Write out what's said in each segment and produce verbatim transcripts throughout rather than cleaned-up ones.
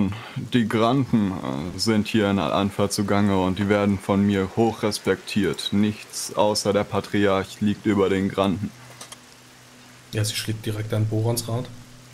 Nun, die Granden äh, sind hier in Al-Anfa zugange und die werden von mir hoch respektiert. Nichts außer der Patriarch liegt über den Granden. Ja, sie schlägt direkt an Borons Rad.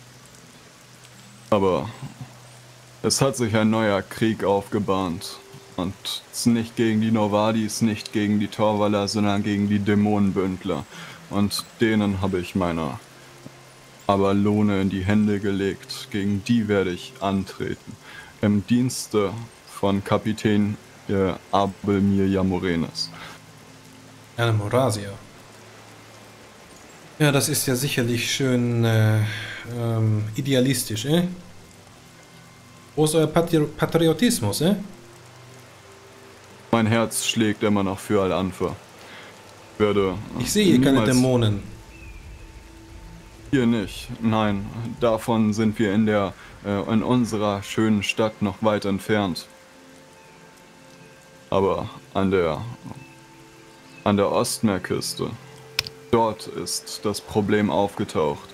Aber es hat sich ein neuer Krieg aufgebahnt. Und es ist nicht gegen die Novadis, nicht gegen die Torwaller, sondern gegen die Dämonenbündler. Und denen habe ich meine Avalone in die Hände gelegt. Gegen die werde ich antreten. Im Dienste von Kapitän äh, Abelmir Jamorenes. Eine Morasia. Ja, das ist ja sicherlich schön äh, ähm, idealistisch, eh? Wo ist euer Patri Patriotismus, eh? Mein Herz schlägt immer noch für Al-Anfa. Ich werde Ich sehe hier keine Dämonen. Hier nicht, nein. Davon sind wir in der äh, in unserer schönen Stadt noch weit entfernt. Aber an der an der Ostmeerküste, dort ist das Problem aufgetaucht.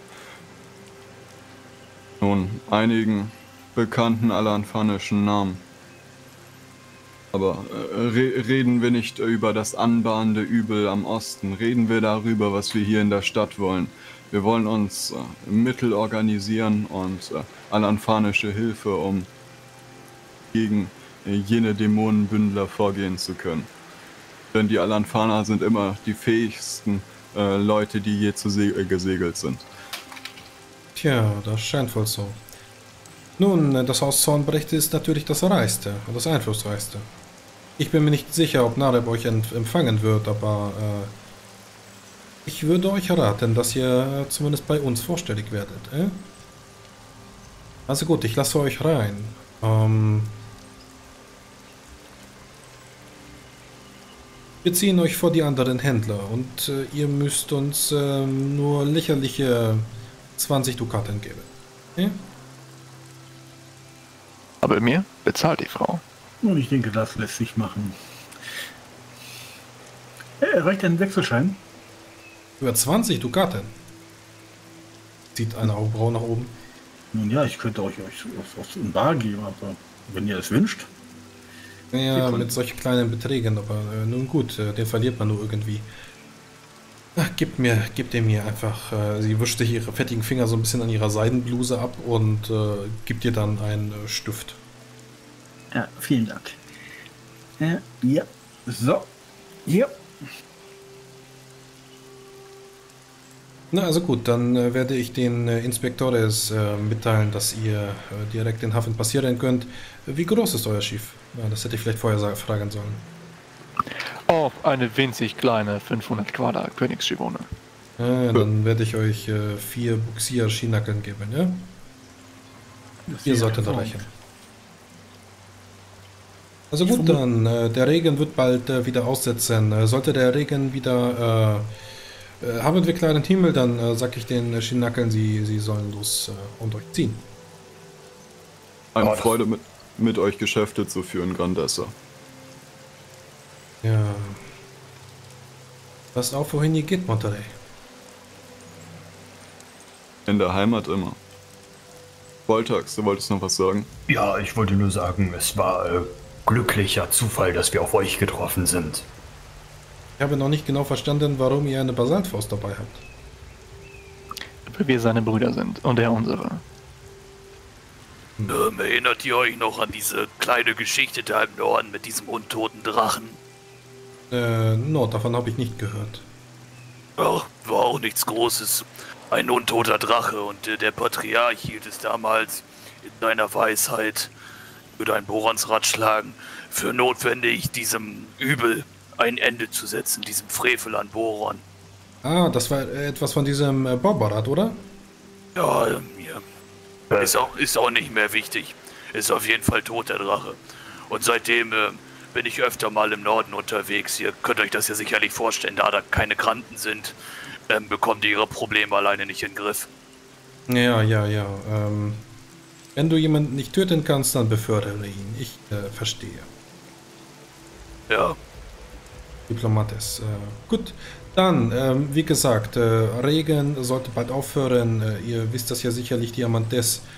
Nun, einigen bekannten alanfanischen Namen. Aber äh, re reden wir nicht über das anbahnende Übel am Osten. Reden wir darüber, was wir hier in der Stadt wollen. Wir wollen uns äh, Mittel organisieren und äh, alanfanische Hilfe, um gegen äh, jene Dämonenbündler vorgehen zu können. Denn die Alanfaner sind immer die fähigsten äh, Leute, die je zu se äh, gesegelt sind. Tja, das scheint wohl so. Nun, das Haus Zornbrecht ist natürlich das reichste und das einflussreichste. Ich bin mir nicht sicher, ob Nareb euch empfangen wird, aber äh, ich würde euch raten, dass ihr zumindest bei uns vorstellig werdet. Äh? Also gut, ich lasse euch rein. Ähm, wir ziehen euch vor die anderen Händler und äh, ihr müsst uns äh, nur lächerliche zwanzig Dukaten geben. Äh? Aber mir bezahlt die Frau. Und ich denke, das lässt sich machen. Äh, reicht ein Wechselschein? Über zwanzig Dukaten. Zieht eine Augenbraue nach oben. Nun ja, ich könnte euch was in Bar geben, aber wenn ihr es wünscht. Ja, mit solchen kleinen Beträgen, aber äh, nun gut, äh, den verliert man nur irgendwie. Ach, gebt mir, gebt ihr mir einfach. Äh, sie wischt sich ihre fettigen Finger so ein bisschen an ihrer Seidenbluse ab und äh, gibt ihr dann einen äh, Stift. Ja, vielen Dank. Ja, ja. So. Ja. Na, also gut, dann äh, werde ich den äh, Inspektores äh, mitteilen, dass ihr äh, direkt den Hafen passieren könnt. Wie groß ist euer Schiff? Ja, das hätte ich vielleicht vorher fragen sollen. Oh, eine winzig kleine fünfhundert Quader Königsschibone. Ja, dann werde ich euch äh, vier Buxier-Schienackeln geben, ja? Ihr solltet da reichen. Also gut, dann, äh, der Regen wird bald äh, wieder aussetzen. Äh, sollte der Regen wieder... Äh, äh, haben wir klaren Himmel, dann äh, sag ich den äh, Schienackeln, sie, sie sollen los äh, und euch ziehen. Eine Freude, mit, mit euch Geschäfte zu führen, Grandessa. Ja. Passt auf, wohin ihr geht, Monterey. In der Heimat immer. Voltax, du wolltest noch was sagen? Ja, ich wollte nur sagen, es war äh, glücklicher Zufall, dass wir auf euch getroffen sind. Ich habe noch nicht genau verstanden, warum ihr eine Basaltfaust dabei habt. Weil wir seine Brüder sind und er unsere. Ähm, erinnert ihr euch noch an diese kleine Geschichte da im Norden mit diesem untoten Drachen? Äh, no, davon habe ich nicht gehört. Ach, war auch nichts Großes. Ein untoter Drache und äh, der Patriarch hielt es damals in seiner Weisheit, würde ein Borons Ratschlagen, für notwendig, diesem Übel ein Ende zu setzen, diesem Frevel an Boron. Ah, das war etwas von diesem äh, Barbarat, oder? Ja, ähm, ja. Ist auch, ist auch nicht mehr wichtig. Ist auf jeden Fall tot, der Drache. Und seitdem äh, bin ich öfter mal im Norden unterwegs. Ihr könnt euch das ja sicherlich vorstellen, da da keine Granden sind, ähm, bekommt ihr ihre Probleme alleine nicht in den Griff. Ja, ja, ja. Ähm, wenn du jemanden nicht töten kannst, dann befördere ihn. Ich äh, verstehe. Ja. Diplomates. Äh, gut, dann, ähm, wie gesagt, äh, Regen sollte bald aufhören. Äh, ihr wisst das ja sicherlich, Diamantes.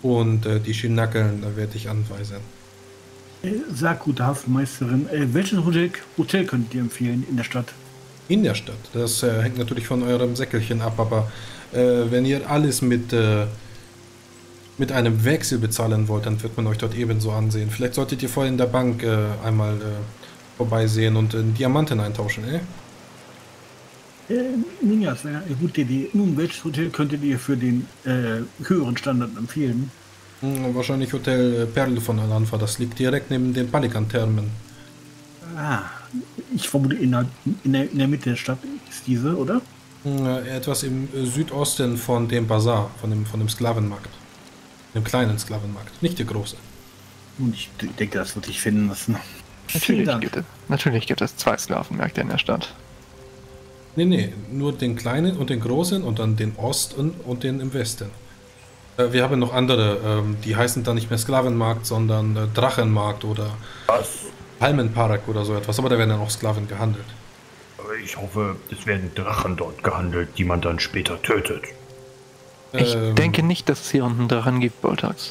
Und äh, die Schinackeln äh, werde ich anweisen. Äh, sag, gute Hafenmeisterin, äh, welches Hotel, Hotel könnt ihr empfehlen in der Stadt? In der Stadt. Das äh, hängt natürlich von eurem Säckelchen ab, aber äh, wenn ihr alles mit, äh, mit einem Wechsel bezahlen wollt, dann wird man euch dort ebenso ansehen. Vielleicht solltet ihr vorher in der Bank äh, einmal äh, vorbeisehen und in Diamanten eintauschen, eh? Äh, nun ja, das wäre eine gute Idee. Nun, welches Hotel könntet ihr für den äh, höheren Standard empfehlen? Hm, wahrscheinlich Hotel äh, Perle von Al-Anfa. Das liegt direkt neben den Pelikan-Thermen. Ah, ich vermute, in der, in, der, in der Mitte der Stadt ist diese, oder? Hm, äh, etwas im äh, Südosten von dem Bazar, von dem, von dem Sklavenmarkt. Dem kleinen Sklavenmarkt, nicht der große. Und ich d- denke, das wird sich finden lassen. Vielen Natürlich Dank. gibt, es, natürlich gibt es zwei Sklavenmärkte in der Stadt. Nee, nee, nur den kleinen und den großen und dann den Osten und den im Westen. Äh, wir haben noch andere, ähm, die heißen dann nicht mehr Sklavenmarkt, sondern äh, Drachenmarkt oder Was? Palmenpark oder so etwas, aber da werden dann auch Sklaven gehandelt. Ich hoffe, es werden Drachen dort gehandelt, die man dann später tötet. Ich Ähm, denke nicht, dass es hier unten Drachen gibt, Boltax.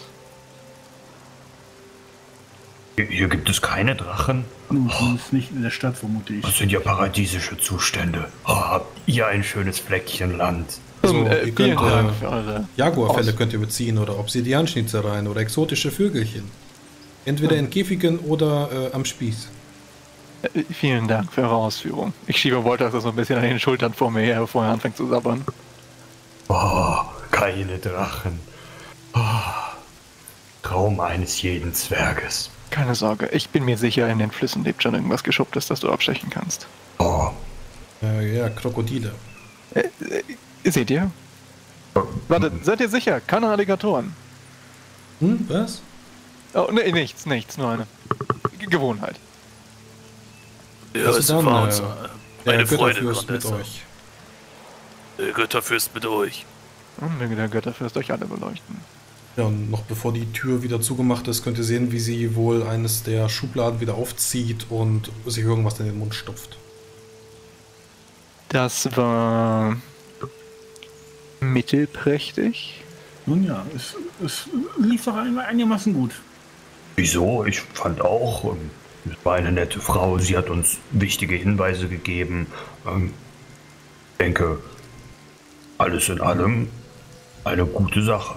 Hier, hier gibt es keine Drachen. Nun, zumindest nicht in der Stadt, vermute ich. Das sind ja paradiesische Zustände. Oh, habt ihr ein schönes Fleckchen Land. Also, Ähm, äh, ihr vielen könnt, Dank äh, für eure... Jaguarfelle Aus- könnt ihr beziehen oder Obsidianschnitzereien oder exotische Vögelchen. Entweder in Käfigen oder äh, am Spieß. Äh, vielen Dank für eure Ausführung. Ich schiebe Boltax so ein bisschen an den Schultern vor mir her, bevor er anfängt zu sabbern. Oh, keine Drachen. Oh, Traum eines jeden Zwerges. Keine Sorge, ich bin mir sicher, in den Flüssen lebt schon irgendwas Geschupptes, das du abstechen kannst. Oh, Äh, ja, Krokodile. Äh, äh, seht ihr? Warte, seid ihr sicher? Keine Alligatoren. Hm, was? Oh, nee, nichts, nichts, nur eine G Gewohnheit. Ja, Also es dann, war äh, uns äh, Der eine Freude, Götterfürst mit Grandessa. euch. Der Götterfürst mit euch. Und möge der Götterfürst euch alle beleuchten. Ja, und noch bevor die Tür wieder zugemacht ist, könnt ihr sehen, wie sie wohl eines der Schubladen wieder aufzieht und sich irgendwas in den Mund stopft. Das war mittelprächtig. Nun ja, es, es lief doch ein- einigermaßen gut. wieso? Ich fand auch, ähm, es war eine nette Frau. Sie hat uns wichtige Hinweise gegeben. Ähm, denke, alles in allem eine gute Sache.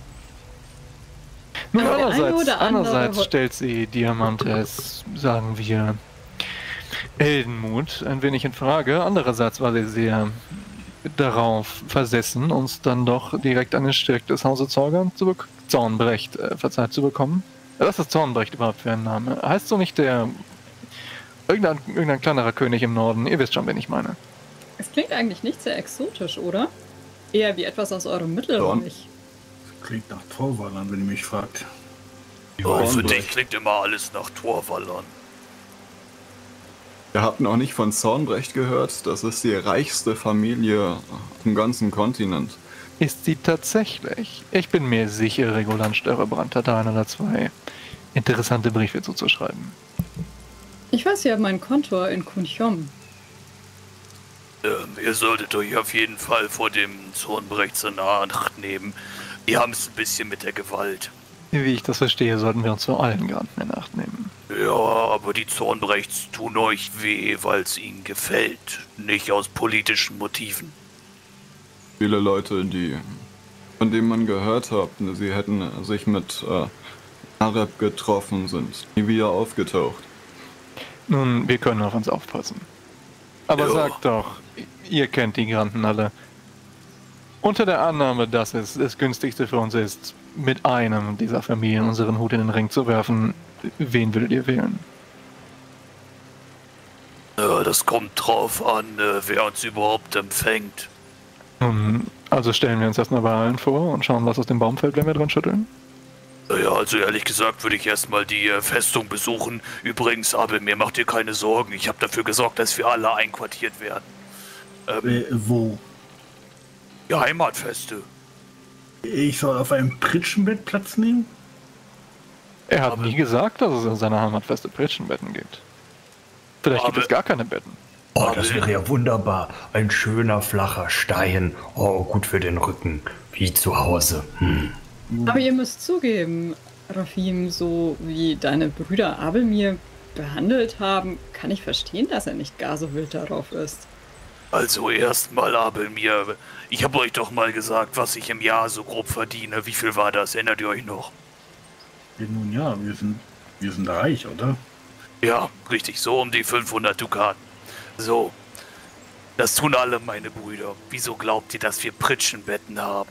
Nun, Aber der eine andererseits, oder andere andererseits Ho- stellt sie Diamantes, sagen wir, Heldenmut ein wenig in Frage. Andererseits war sie sehr darauf versessen, uns dann doch direkt an den Stück des Hauses Zorgan zu bek- Zornbrecht äh, verzeiht zu bekommen. Was ist Zornbrecht überhaupt für ein Name? Heißt so nicht der irgendein, irgendein kleinerer König im Norden? Ihr wisst schon, wen ich meine. Es klingt eigentlich nicht sehr exotisch, oder? Eher wie etwas aus eurem Mittelreich. Klingt nach Torwallern, wenn ihr mich fragt. Oh, für Dornbrecht. dich klingt immer alles nach Torwallern. Ihr habt noch nicht von Zornbrecht gehört? Das ist die reichste Familie im ganzen Kontinent. Ist sie tatsächlich? Ich bin mir sicher, Regulant Störrebrand hat da ein oder zwei interessante Briefe zuzuschreiben. Ich weiß, ihr habt mein Kontor in Kunchom. Ähm, ihr solltet euch auf jeden Fall vor dem Zornbrecht in Acht nehmen. Die haben es ein bisschen mit der Gewalt. Wie ich das verstehe, sollten wir uns vor allen Graden in Acht nehmen. Ja, aber die Zornbrechts tun euch weh, weil es ihnen gefällt. Nicht aus politischen Motiven. Viele Leute, die, von denen man gehört hat, sie hätten sich mit äh, Arab getroffen, sind nie wieder aufgetaucht. Nun, wir können auf uns aufpassen. Aber Ja. sagt doch, ihr kennt die Granden alle. Unter der Annahme, dass es das günstigste für uns ist, mit einem dieser Familien unseren Hut in den Ring zu werfen, wen würdet ihr wählen? Ja, das kommt drauf an, äh, wer uns überhaupt empfängt. Nun, also stellen wir uns erstmal bei allen vor und schauen, was aus dem Baum fällt, wenn wir dran schütteln. Ja, also ehrlich gesagt würde ich erstmal die äh, Festung besuchen. Übrigens, Abel, mir macht ihr keine Sorgen. Ich habe dafür gesorgt, dass wir alle einquartiert werden. Ähm, Äh, wo? die Heimatfeste. Ich soll auf einem Pritschenbett Platz nehmen? Er hat Aber- nie gesagt, dass es in seiner Heimatfeste Pritschenbetten gibt. Vielleicht gibt Aber- es gar keine Betten. Oh, das wäre ja wunderbar. Ein schöner, flacher Stein. Oh, gut für den Rücken. Wie zu Hause. Hm. Aber ihr müsst zugeben, Rafim, so wie deine Brüder Abelmir behandelt haben, kann ich verstehen, dass er nicht gar so wild darauf ist. Also erstmal, Abelmir, ich habe euch doch mal gesagt, was ich im Jahr so grob verdiene. Wie viel war das? Erinnert ihr euch noch? Ja, nun ja, wir sind, wir sind reich, oder? Ja, richtig, so um die fünfhundert Dukaten. So, das tun alle meine Brüder. Wieso glaubt ihr, dass wir Pritschenbetten haben?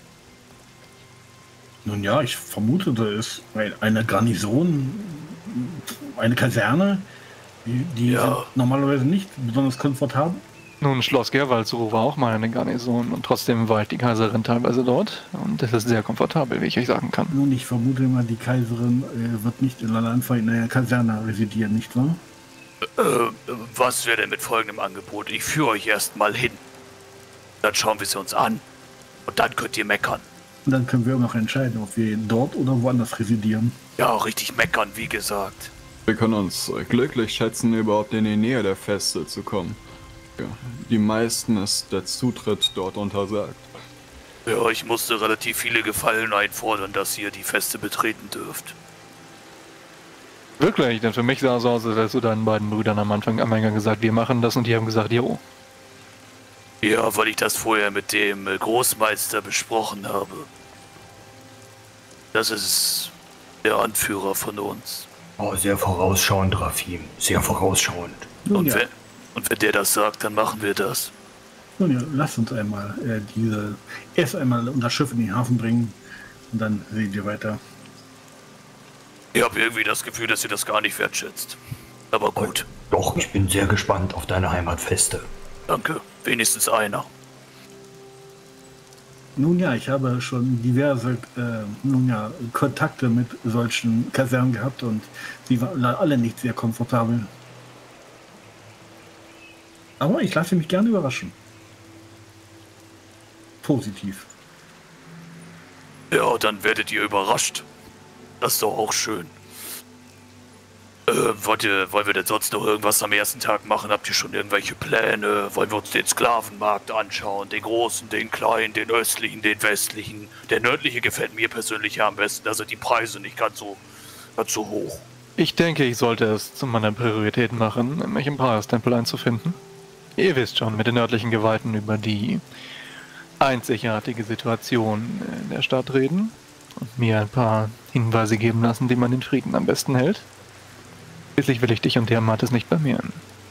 Nun ja, ich vermutete es. Eine Garnison, eine Kaserne, die, die Ja. sind normalerweise nicht besonders komfortabel. Nun, Schloss Gerwaldsruh war auch mal eine Garnison und trotzdem weilt die Kaiserin teilweise dort. Und es ist sehr komfortabel, wie ich euch sagen kann. Nun, ich vermute mal, die Kaiserin äh, wird nicht in Al-Anfa in einer Kaserne residieren, nicht wahr? Äh, was wäre denn mit folgendem Angebot? Ich führe euch erstmal hin. Dann schauen wir sie uns an. Und dann könnt ihr meckern. Und dann können wir noch entscheiden, ob wir dort oder woanders residieren. Ja, richtig meckern, wie gesagt. Wir können uns äh, glücklich schätzen, überhaupt in die Nähe der Feste zu kommen. Ja, die meisten ist der Zutritt dort untersagt. Ja, ich musste relativ viele Gefallen einfordern, dass ihr die Feste betreten dürft. Wirklich, denn für mich sah es so aus, als hättest du deinen beiden Brüdern am Anfang am Eingang gesagt, wir machen das und die haben gesagt, jo. Ja, weil ich das vorher mit dem äh, Großmeister besprochen habe. Das ist der Anführer von uns. Oh, sehr vorausschauend, Rafim. Sehr vorausschauend. Nun Und, ja, wenn, und wenn der das sagt, dann machen wir das. nun ja, lasst uns einmal äh, diese erst einmal unser Schiff in den Hafen bringen und dann sehen wir weiter. Ich habe irgendwie das Gefühl, dass ihr das gar nicht wertschätzt. Aber gut, Doch, ich bin sehr gespannt auf deine Heimatfeste. danke. Wenigstens einer. Nun ja, ich habe schon diverse äh, nun ja, Kontakte mit solchen Kasernen gehabt und sie waren alle nicht sehr komfortabel. Aber ich lasse mich gerne überraschen. Positiv. Ja, dann werdet ihr überrascht. Das ist doch auch schön. Äh, wollt ihr, wollen wir denn sonst noch irgendwas am ersten Tag machen? Habt ihr schon irgendwelche Pläne? Wollen wir uns den Sklavenmarkt anschauen? Den großen, den kleinen, den östlichen, den westlichen? Der nördliche gefällt mir persönlich ja am besten. Da sind die Preise nicht ganz so, ganz so hoch. Ich denke, ich sollte es zu meiner Priorität machen, mich im Paras-Tempel einzufinden. Ihr wisst schon, mit den nördlichen Geweihten über die einzigartige Situation in der Stadt reden und mir ein paar Hinweise geben lassen, wie man den Frieden am besten hält. Schließlich will ich dich und Tiamat nicht blamieren.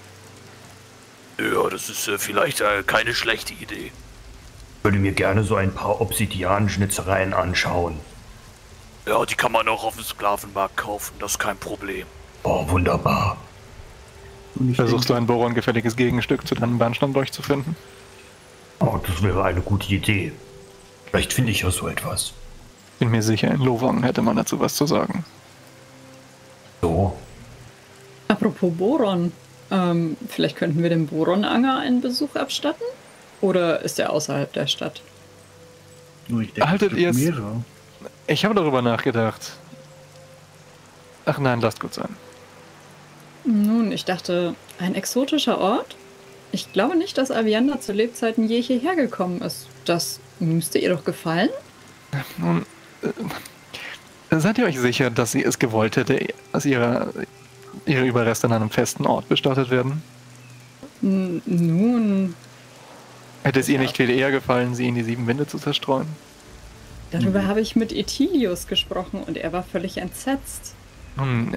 Ja, das ist äh, vielleicht äh, keine schlechte Idee. Ich würde mir gerne so ein paar Obsidian-Schnitzereien anschauen. Ja, die kann man auch auf dem Sklavenmarkt kaufen. Das ist kein Problem. Oh, wunderbar. Und ich Versuchst du denke, ein bohrongefälliges Gegenstück zu deinem Bernstein durchzufinden? Oh, das wäre eine gute Idee. Vielleicht finde ich ja so etwas. Bin mir sicher, in Lowang hätte man dazu was zu sagen. So. Apropos Boron, ähm, vielleicht könnten wir dem Boron-Anger einen Besuch abstatten? Oder ist er außerhalb der Stadt? nur ich denke, Haltet es gibt ihr's- mehrere. Ich habe darüber nachgedacht. Ach nein, lasst gut sein. Nun, ich dachte, ein exotischer Ort? Ich glaube nicht, dass Aviander zu Lebzeiten je hierher gekommen ist. Das müsste ihr doch gefallen? Nun, äh, seid ihr euch sicher, dass sie es gewollt hätte, dass ihre, ihre Überreste an einem festen Ort bestattet werden? N nun, Hätte es ihr nicht viel eher gefallen, sie in die sieben Winde zu zerstreuen? darüber habe ich mit Etilius gesprochen und er war völlig entsetzt. Nun,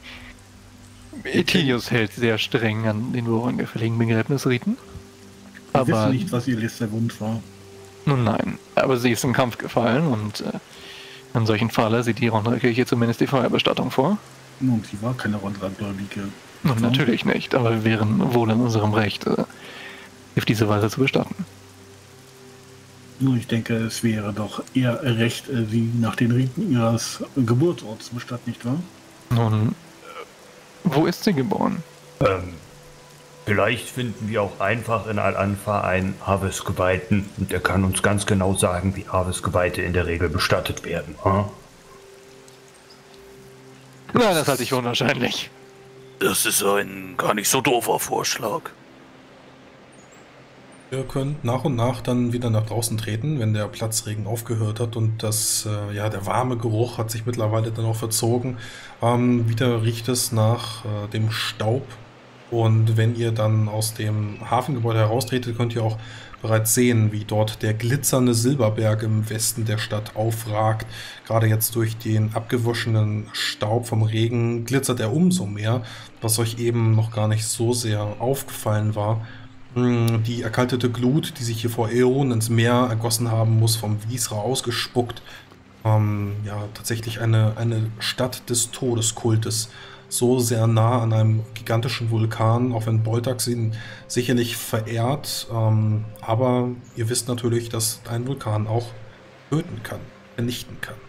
Etilius hält sehr streng an den wohlgefälligen Begräbnisriten. Wir wissen Aber, nicht, was ihr letzter Wunsch war. nun nein, aber sie ist im Kampf gefallen und äh, in solchen Falle sieht die Ronderkirche zumindest die Feuerbestattung vor. Nun, sie war keine Rondra-Gläubige. Nun, natürlich nicht, aber wir wären wohl in unserem Recht, äh, auf diese Weise zu bestatten. Nun, ich denke, es wäre doch eher recht, äh, sie nach den Riten ihres Geburtsorts zu bestatten, nicht wahr? Nun, wo ist sie geboren? Ähm, vielleicht finden wir auch einfach in Al-Anfa einen Aves-Geweihten und der kann uns ganz genau sagen, wie Aves-Geweihte in der Regel bestattet werden. Hm? Nein, das halte ich für unwahrscheinlich. Das ist ein gar nicht so doofer Vorschlag. Ihr könnt nach und nach dann wieder nach draußen treten, wenn der Platzregen aufgehört hat und das, äh, ja, der warme Geruch hat sich mittlerweile dann auch verzogen. Ähm, wieder riecht es nach äh, dem Staub und wenn ihr dann aus dem Hafengebäude heraustretet, könnt ihr auch bereits sehen, wie dort der glitzernde Silberberg im Westen der Stadt aufragt. Gerade jetzt durch den abgewaschenen Staub vom Regen glitzert er umso mehr, was euch eben noch gar nicht so sehr aufgefallen war. Die erkaltete Glut, die sich hier vor Äonen ins Meer ergossen haben muss, vom Wiesra ausgespuckt. Ähm, ja, tatsächlich eine, eine Stadt des Todeskultes. So sehr nah an einem gigantischen Vulkan, auch wenn Boltax ihn sicherlich verehrt. Ähm, aber ihr wisst natürlich, dass ein Vulkan auch töten kann, vernichten kann.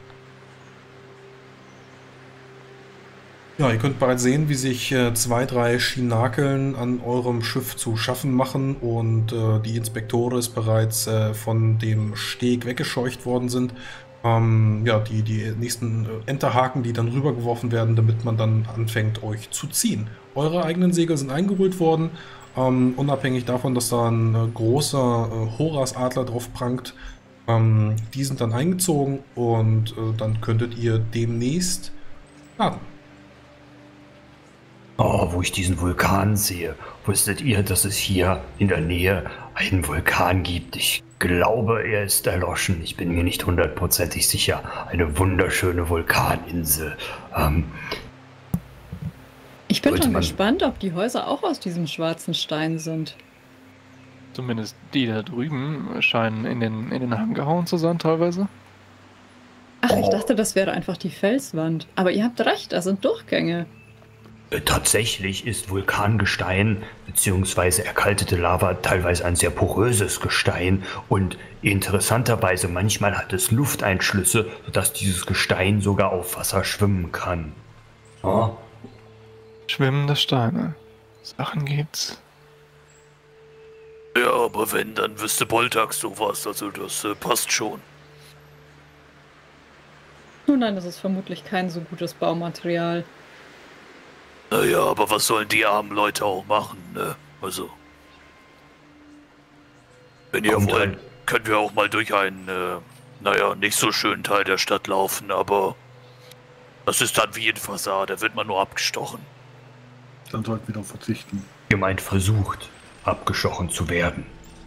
Ja, ihr könnt bereits sehen, wie sich äh, zwei, drei Schinakeln an eurem Schiff zu schaffen machen und äh, die Inspektores bereits äh, von dem Steg weggescheucht worden sind. Ähm, ja, die, die nächsten äh, Enterhaken, die dann rübergeworfen werden, damit man dann anfängt, euch zu ziehen. Eure eigenen Segel sind eingeholt worden, ähm, unabhängig davon, dass da ein äh, großer äh, Horasadler drauf prangt. Ähm, die sind dann eingezogen und äh, dann könntet ihr demnächst starten. Oh, wo ich diesen Vulkan sehe. Wusstet ihr, dass es hier in der Nähe einen Vulkan gibt? Ich glaube, er ist erloschen. Ich bin mir nicht hundertprozentig sicher. Eine wunderschöne Vulkaninsel. Ähm, Ich bin Sollte schon man- gespannt, ob die Häuser auch aus diesem schwarzen Stein sind. Zumindest die da drüben scheinen in den, in den Hang gehauen zu sein teilweise. Ach, ich Oh. dachte, das wäre einfach die Felswand. Aber ihr habt recht, da sind Durchgänge. äh, tatsächlich ist Vulkangestein bzw. erkaltete Lava teilweise ein sehr poröses Gestein und interessanterweise manchmal hat es Lufteinschlüsse, sodass dieses Gestein sogar auf Wasser schwimmen kann. Oh. Schwimmende Steine. Sachen gibt's. Ja, aber wenn, dann wüsste Boltax sowas. Also das äh, passt schon. Nun, nein, das ist vermutlich kein so gutes Baumaterial. Naja, aber was sollen die armen Leute auch machen, ne? Also. Wenn ihr Kommt wollt, ein- können wir auch mal durch einen, äh, naja, nicht so schönen Teil der Stadt laufen, aber das ist dann wie in Fasar, da wird man nur abgestochen. Dann sollten wir darauf verzichten. Gemeint versucht, abgeschochen zu werden.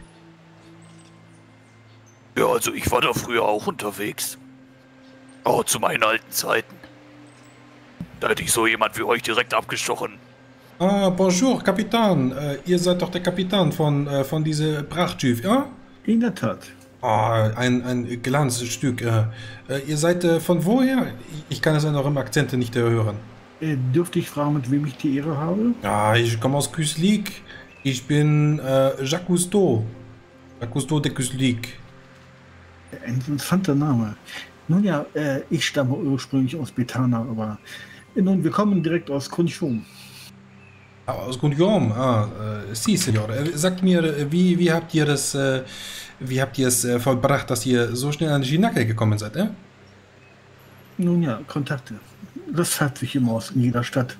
Ja, also ich war da früher auch unterwegs. Oh, zu meinen alten Zeiten. Da hätte ich so jemand wie euch direkt abgestochen. Ah, bonjour, Kapitän. Äh, ihr seid doch der Kapitän von, äh, von diesem Prachtschiff, ja? In der Tat. Ah, ein, ein Glanzstück. Äh, äh, ihr seid äh, von woher? Ich kann es an eurem Akzente nicht hören. Äh, dürfte ich fragen, mit wem ich die Ehre habe? Ja, ich komme aus Küslik. Ich bin äh, Jacques Cousteau. Jacques Cousteau de Küslik. Ein interessanter Name. Nun ja, äh, ich stamme ursprünglich aus Betana, aber äh, nun, wir kommen direkt aus Kunchum. Ah, aus Guillaume. Ah, äh, Sie, Senor. Äh, sagt mir, äh, wie, wie habt ihr das, äh, wie habt ihr es äh, vollbracht, dass ihr so schnell an die Ginacke gekommen seid, äh? Nun ja, Kontakte. Das hat sich immer aus in jeder Stadt.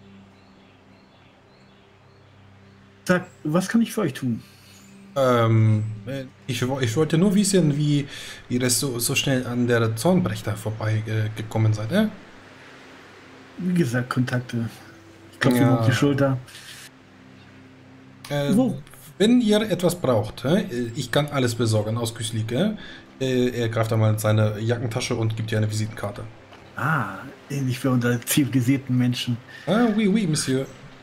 Sag, was kann ich für euch tun? Ähm, äh, ich, wo- ich wollte nur wissen, wie ihr das so, so schnell an der Zornbrechter vorbei äh, gekommen seid, äh? Wie gesagt, Kontakte. Ich klopfe Ja. ihm auf die Schulter. Äh, Wo? Wenn ihr etwas braucht, äh, ich kann alles besorgen aus Küslik, äh? Äh, Er greift einmal in seine Jackentasche und gibt dir eine Visitenkarte. Ah, ähnlich wie unter zivilisierten Menschen. Ah, oui, oui, Monsieur.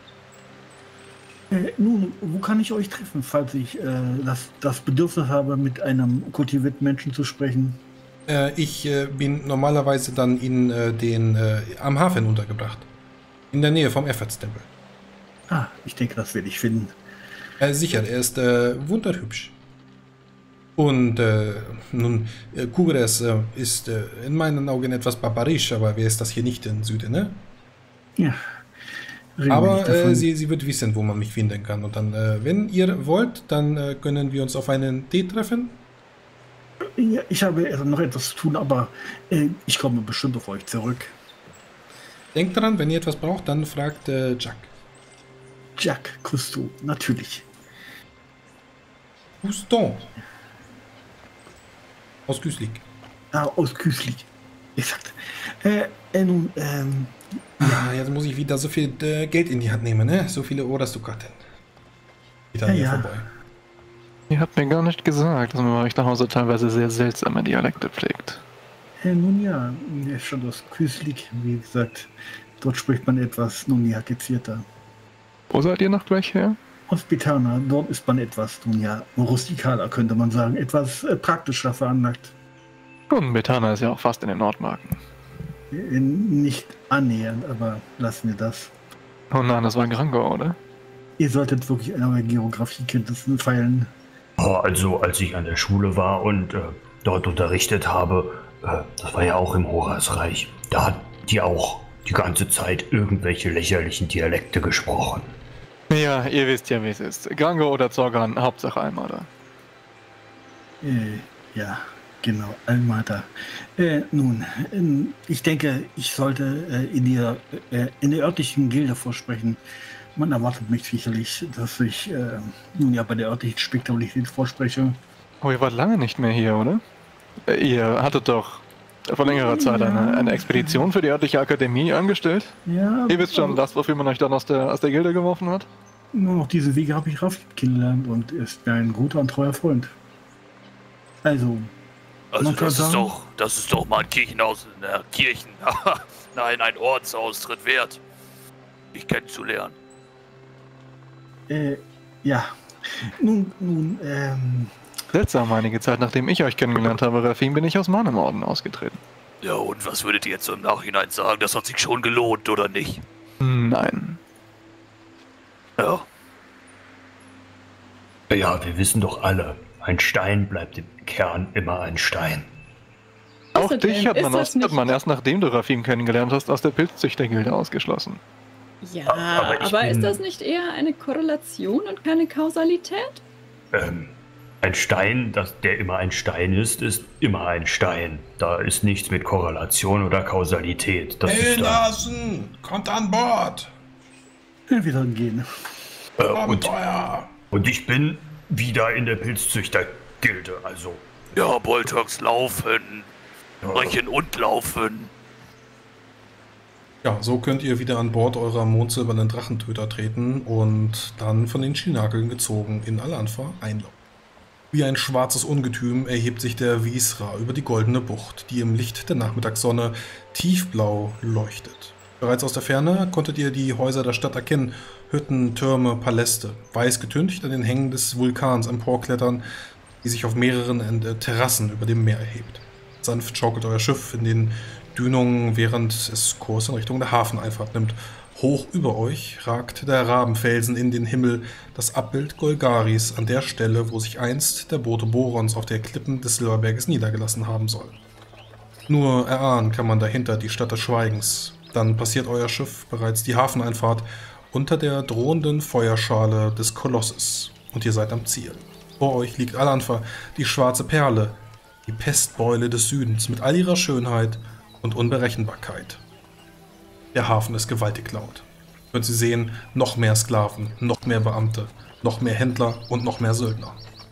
Äh, nun, wo kann ich euch treffen, falls ich äh, das, das Bedürfnis habe, mit einem kultivierten Menschen zu sprechen? Äh, ich äh, bin normalerweise dann in äh, den, äh, am Hafen untergebracht. In der Nähe vom Effortstempel. Ah, ich denke, das werde ich finden. Äh, sicher, er ist äh, wunderhübsch. Und äh, nun, äh, Kugres äh, ist äh, in meinen Augen etwas barbarisch, aber wer ist das hier nicht im Süden, ne? Ja. reden wir Aber nicht davon. äh, sie, sie wird wissen, wo man mich finden kann. Und dann, äh, wenn ihr wollt, dann äh, können wir uns auf einen Tee treffen. Ja, ich habe also noch etwas zu tun, aber äh, ich komme bestimmt auf euch zurück. Denkt dran, wenn ihr etwas braucht, dann fragt äh, Jack. Jack Cousteau, natürlich. Houston. Aus Küslik. Ah, aus Küslik. Exakt. Äh, äh, nun, ähm... Ah, jetzt muss ich wieder so viel äh, Geld in die Hand nehmen, ne? So viele Oderstukaten. Wieder Ja, hier ja. vorbei. Ihr habt mir gar nicht gesagt, dass man bei euch nach Hause teilweise sehr seltsame Dialekte pflegt. Äh, nun ja, er ist schon aus Küslik, wie gesagt. Dort spricht man etwas, nun ja, gezierter. Wo seid ihr noch gleich her? Aus Betana, dort ist man etwas, nun ja, rustikaler, könnte man sagen. Etwas äh, praktischer veranlagt. Und Betana ist ja auch fast in den Nordmarken. Äh, nicht annähernd, aber lassen wir das. Oh nein, das war Grango, oder? Ihr solltet wirklich an eure Geografiekenntnissen feilen. Oh, also, als ich an der Schule war und äh, dort unterrichtet habe, äh, das war ja auch im Horasreich, da hat die auch die ganze Zeit irgendwelche lächerlichen Dialekte gesprochen. Ja, ihr wisst ja, wie es ist. Grango oder Zorgan, Hauptsache Almada. Äh, ja, genau, Almada. Äh, nun, äh, ich denke, ich sollte äh, in, der, äh, in der örtlichen Gilde vorsprechen. Man erwartet mich sicherlich, dass ich äh, nun ja bei der örtlichen Spektabilität vorspreche. Oh, ihr wart lange nicht mehr hier, oder? Äh, Ihr hattet doch vor längerer Zeit eine, eine Expedition für die örtliche Akademie angestellt. Ja, Ihr wisst schon, das, wofür man euch dann aus der, aus der Gilde geworfen hat? nur noch diese Wege habe ich Raff kennengelernt und er ist mir ein guter und treuer Freund. Also, Also Man kann das ist sagen- doch, das ist doch mal ein Kirchenhaus, äh, Kirchen, nein, ein Ortsaustritt wert, dich kennenzulernen. äh, ja. Nun, nun, ähm, Seltsam, einige Zeit nachdem ich euch kennengelernt habe, Rafin, bin ich aus meinem Orden ausgetreten. Ja, und was würdet ihr jetzt so im Nachhinein sagen? Das hat sich schon gelohnt, oder nicht? Nein. Ja, Ja, wir wissen doch alle, ein Stein bleibt im Kern immer ein Stein. Auch Außerdem dich hat ist man, das aus, hat nicht- man erst nachdem du Rafim kennengelernt hast, aus der Pilzzüchtergilde ausgeschlossen. Ja, Aber aber, ich ist bin- das nicht eher eine Korrelation und keine Kausalität? Ähm, ein Stein, das, der immer ein Stein ist, ist immer ein Stein. Da ist nichts mit Korrelation oder Kausalität. Das ist da. Nasen, kommt an Bord! wir sollten gehen. Äh, und, Abenteuer! und ich bin wieder in der Pilzzüchtergilde, also. ja, Boltox laufen, brechen und laufen. Ja, so könnt ihr wieder an Bord eurer mondsilbernen Drachentöter treten und dann von den Schinakeln gezogen in Al-Anfa einlaufen. Wie ein schwarzes Ungetüm erhebt sich der Wiesra über die goldene Bucht, die im Licht der Nachmittagssonne tiefblau leuchtet. Bereits aus der Ferne konntet ihr die Häuser der Stadt erkennen, Hütten, Türme, Paläste, weiß getüncht an den Hängen des Vulkans emporklettern, die sich auf mehreren äh, Terrassen über dem Meer erhebt. Sanft schaukelt euer Schiff in den Dünungen, während es Kurs in Richtung der Hafeneinfahrt nimmt. Hoch über euch ragt der Rabenfelsen in den Himmel, das Abbild Golgaris an der Stelle, wo sich einst der Bote Borons auf der Klippen des Silberberges niedergelassen haben soll. Nur erahnen kann man dahinter die Stadt des Schweigens. Dann passiert euer Schiff bereits die Hafeneinfahrt unter der drohenden Feuerschale des Kolosses und ihr seid am Ziel. Vor euch liegt Al-Anfa, die schwarze Perle, die Pestbeule des Südens mit all ihrer Schönheit und Unberechenbarkeit. Der Hafen ist gewaltig laut. Könnt Sie sehen, noch mehr Sklaven, noch mehr Beamte, noch mehr Händler und noch mehr Söldner.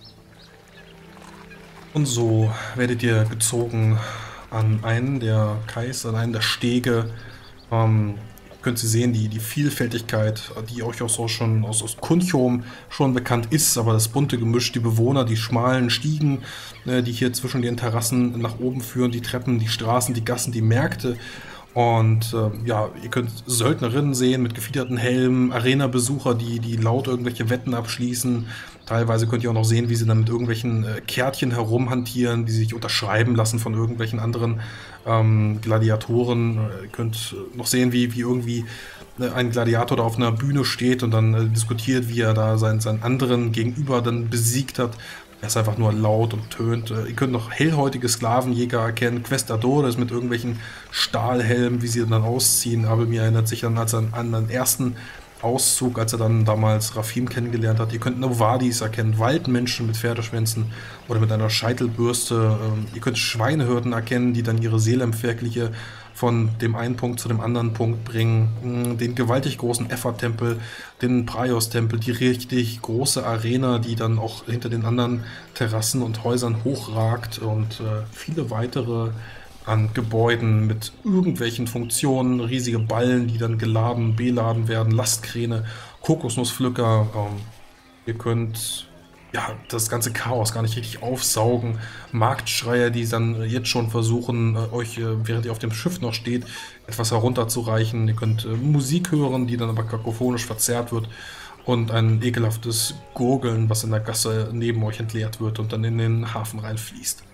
Und so werdet ihr gezogen an einen der Kais, an einen der Stege. Ähm, könnt Sie sehen, die, die Vielfältigkeit, die euch auch so schon aus, aus Kunchom schon bekannt ist, aber das bunte Gemisch, die Bewohner, die schmalen Stiegen, äh, die hier zwischen den Terrassen nach oben führen, die Treppen, die Straßen, die Gassen, die Märkte. Und äh, ja, ihr könnt Söldnerinnen sehen mit gefiederten Helmen, Arena-Besucher, die, die laut irgendwelche Wetten abschließen. Teilweise könnt ihr auch noch sehen, wie sie dann mit irgendwelchen äh, Kärtchen herumhantieren, die sich unterschreiben lassen von irgendwelchen anderen ähm, Gladiatoren. Ihr könnt noch sehen, wie, wie irgendwie äh, ein Gladiator da auf einer Bühne steht und dann äh, diskutiert, wie er da seinen, seinen anderen Gegenüber dann besiegt hat. Er ist einfach nur laut und tönt. Ihr könnt noch hellhäutige Sklavenjäger erkennen, Questadores mit irgendwelchen Stahlhelmen, wie sie dann ausziehen. Aber mir erinnert sich dann als an, an den ersten Auszug, als er dann damals Rafim kennengelernt hat. Ihr könnt Nowadis erkennen, Waldmenschen mit Pferdeschwänzen oder mit einer Scheitelbürste. Ähm, ihr könnt Schweinehirten erkennen, die dann ihre Seelenpferkliche von dem einen Punkt zu dem anderen Punkt bringen. Den gewaltig großen Effa-Tempel, den Praios-Tempel, die richtig große Arena, die dann auch hinter den anderen Terrassen und Häusern hochragt und äh, viele weitere an Gebäuden mit irgendwelchen Funktionen, riesige Ballen, die dann geladen, beladen werden, Lastkräne, Kokosnusspflücker. Ähm, ihr könnt ja das ganze Chaos gar nicht richtig aufsaugen. Marktschreier, die dann jetzt schon versuchen, äh, euch, äh, während ihr auf dem Schiff noch steht, etwas herunterzureichen. Ihr könnt äh, Musik hören, die dann aber kakophonisch verzerrt wird. Und ein ekelhaftes Gurgeln, was in der Gasse neben euch entleert wird und dann in den Hafen reinfließt.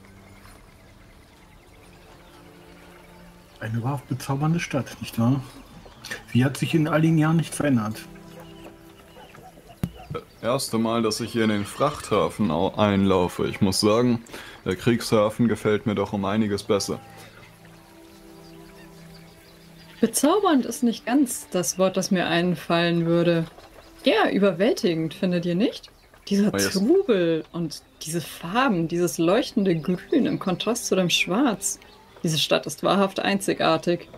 Eine wahrhaft bezaubernde Stadt, nicht wahr? Sie hat sich in all den Jahren nicht verändert. Das erste Mal, dass ich hier in den Frachthafen au- einlaufe. Ich muss sagen, der Kriegshafen gefällt mir doch um einiges besser. Bezaubernd ist nicht ganz das Wort, das mir einfallen würde. Ja, überwältigend, findet ihr nicht? Dieser yes. Trubel und diese Farben, dieses leuchtende Grün im Kontrast zu dem Schwarz. Diese Stadt ist wahrhaft einzigartig.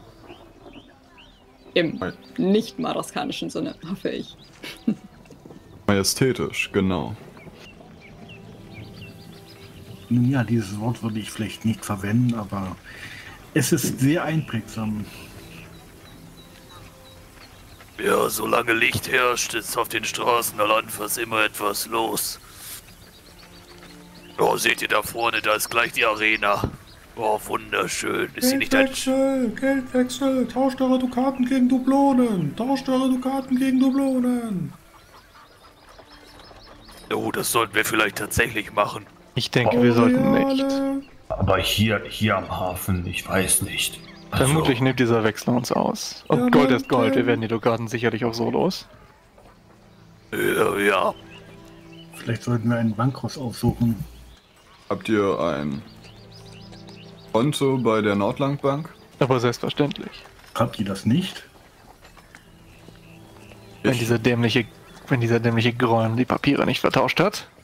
Im nicht maraskanischen Sinne, hoffe ich. Majestätisch, genau. Nun ja, dieses Wort würde ich vielleicht nicht verwenden, aber es ist sehr einprägsam. Ja, solange Licht herrscht, ist auf den Straßen Al-Anfas immer etwas los. Oh, seht ihr da vorne, da ist gleich die Arena. Oh, wunderschön. Ist sie nicht ein... Geldwechsel, Geldwechsel, tauscht eure Dukaten gegen Dublonen, tauscht eure Dukaten gegen Dublonen. Oh, das sollten wir vielleicht tatsächlich machen. Ich denke, wir sollten nicht. Aber hier, hier am Hafen, ich weiß nicht. Vermutlich nimmt dieser Wechsel uns aus. Und Ja, Gold ist Gold, danke. wir werden die Dukaten sicherlich auch so los. Ja, ja. Vielleicht sollten wir einen Bankhaus aufsuchen. Habt ihr ein Konto bei der Nordlandbank? Aber selbstverständlich. Habt ihr das nicht? Wenn Ich- dieser dämliche, wenn dieser dämliche Gräuel die Papiere nicht vertauscht hat.